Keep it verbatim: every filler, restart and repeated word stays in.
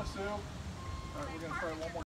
Sue. All right, we're going to try one more.